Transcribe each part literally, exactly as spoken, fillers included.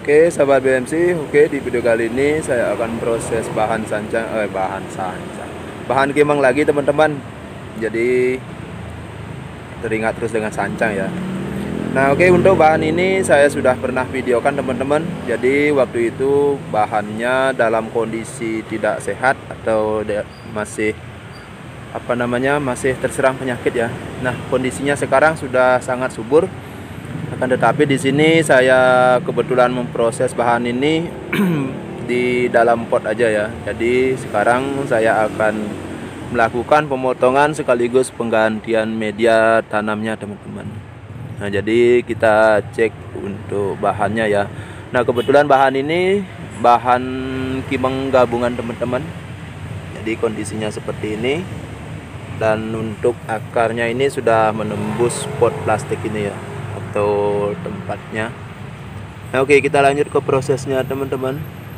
Oke, sahabat B M C, oke di video kali ini saya akan proses bahan sancang, eh bahan sancang, bahan kimeng lagi teman-teman. Jadi teringat terus dengan sancang ya. Nah, oke untuk bahan ini saya sudah pernah videokan teman-teman. Jadi waktu itu bahannya dalam kondisi tidak sehat atau masih apa namanya masih terserang penyakit ya. Nah, kondisinya sekarang sudah sangat subur. Akan tetapi di sini saya kebetulan memproses bahan ini di dalam pot aja ya. Jadi sekarang saya akan melakukan pemotongan sekaligus penggantian media tanamnya teman-teman. Nah, jadi kita cek untuk bahannya ya. Nah, kebetulan bahan ini bahan kimeng gabungan teman-teman. Jadi kondisinya seperti ini. Dan untuk akarnya ini sudah menembus pot plastik ini ya, atau tempatnya. Nah, oke kita lanjut ke prosesnya teman-teman.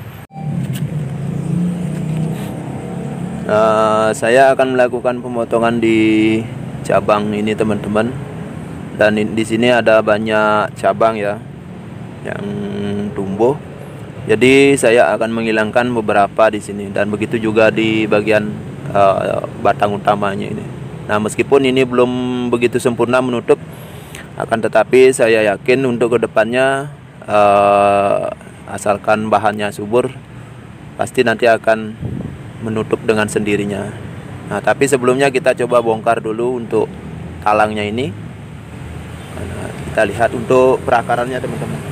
Nah, saya akan melakukan pemotongan di cabang ini teman-teman. Dan di sini ada banyak cabang ya yang tumbuh. Jadi saya akan menghilangkan beberapa di sini dan begitu juga di bagian uh, batang utamanya ini. Nah, meskipun ini belum begitu sempurna menutup, akan tetapi saya yakin untuk kedepannya uh, asalkan bahannya subur pasti nanti akan menutup dengan sendirinya. Nah, tapi sebelumnya kita coba bongkar dulu untuk talangnya ini. Nah, kita lihat untuk perakarannya teman-teman.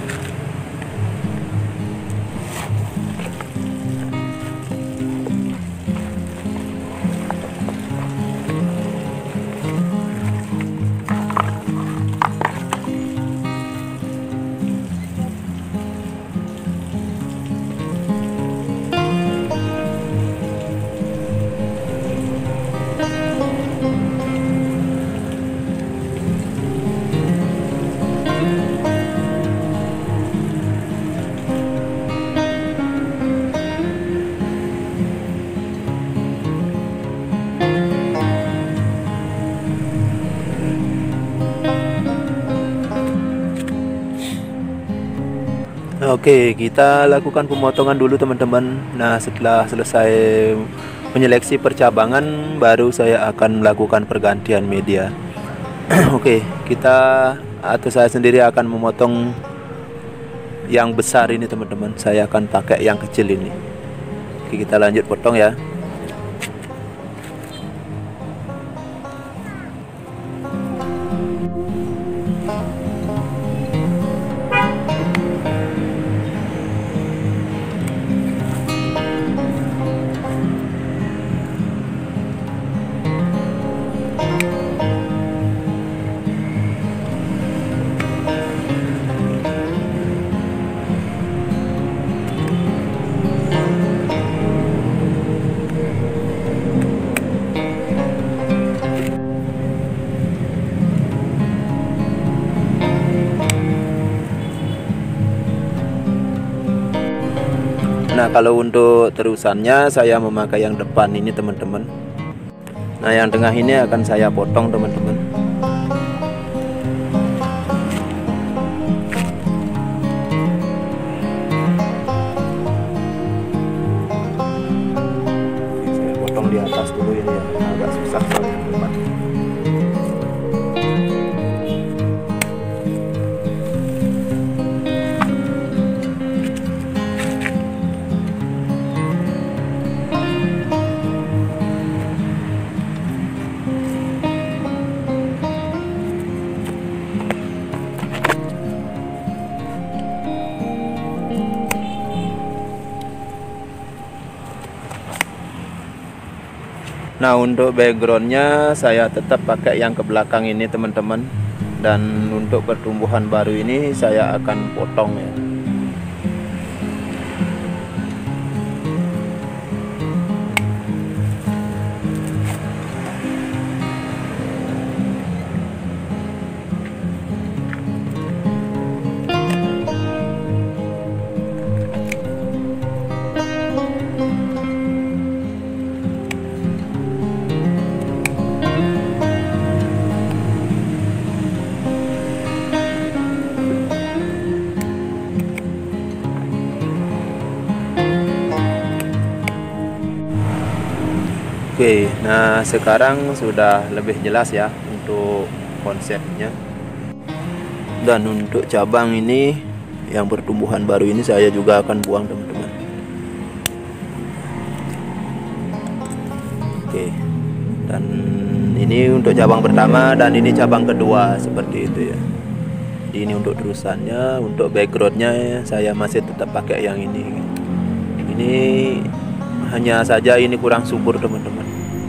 Oke, kita lakukan pemotongan dulu teman-teman. Nah, setelah selesai menyeleksi percabangan, baru saya akan melakukan pergantian media. Oke, kita atau saya sendiri akan memotong yang besar ini teman-teman. Saya akan pakai yang kecil ini. Oke, kita lanjut potong ya. Nah, kalau untuk terusannya saya memakai yang depan ini teman-teman. Nah, yang tengah ini akan saya potong teman-teman. Saya potong di atas dulu ini ya, agak susah soalnya teman. Nah, untuk backgroundnya saya tetap pakai yang ke belakang ini teman-teman. Dan untuk pertumbuhan baru ini saya akan potong ya. Oke, nah sekarang sudah lebih jelas ya untuk konsepnya. Dan untuk cabang ini yang pertumbuhan baru ini saya juga akan buang teman-teman. Oke, dan ini untuk cabang pertama dan ini cabang kedua seperti itu ya. Jadi ini untuk terusannya, untuk backgroundnya saya masih tetap pakai yang ini. Ini hanya saja ini kurang subur teman-teman.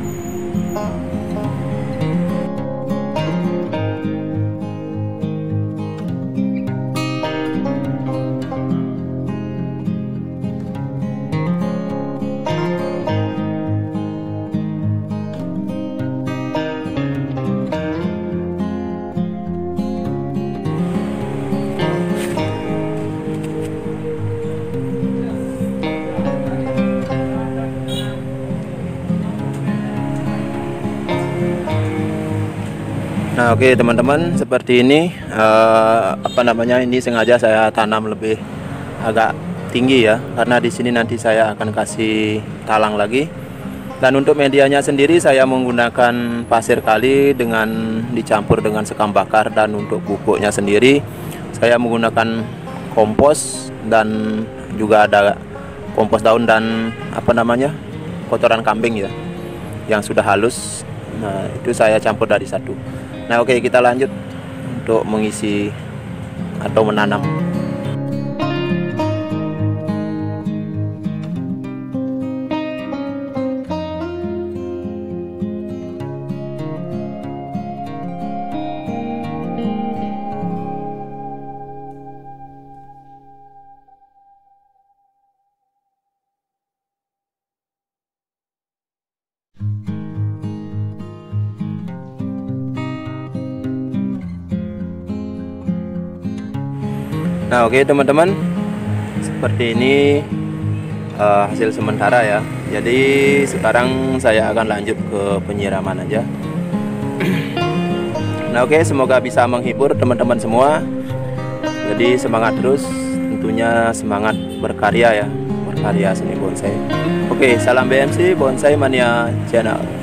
Nah, oke teman-teman, seperti ini uh, apa namanya ini sengaja saya tanam lebih agak tinggi ya, karena di sini nanti saya akan kasih talang lagi. Dan untuk medianya sendiri saya menggunakan pasir kali dengan dicampur dengan sekam bakar, dan untuk pupuknya sendiri saya menggunakan kompos dan juga ada kompos daun dan apa namanya kotoran kambing ya yang sudah halus. Nah, itu saya campur dari satu. Nah, oke, kita lanjut untuk mengisi atau menanam. Nah, oke teman-teman, seperti ini uh, hasil sementara ya. Jadi sekarang saya akan lanjut ke penyiraman aja. Nah, oke, semoga bisa menghibur teman-teman semua. Jadi semangat terus, tentunya semangat berkarya ya, berkarya seni bonsai. Oke, salam B M C Bonsai Mania Channel.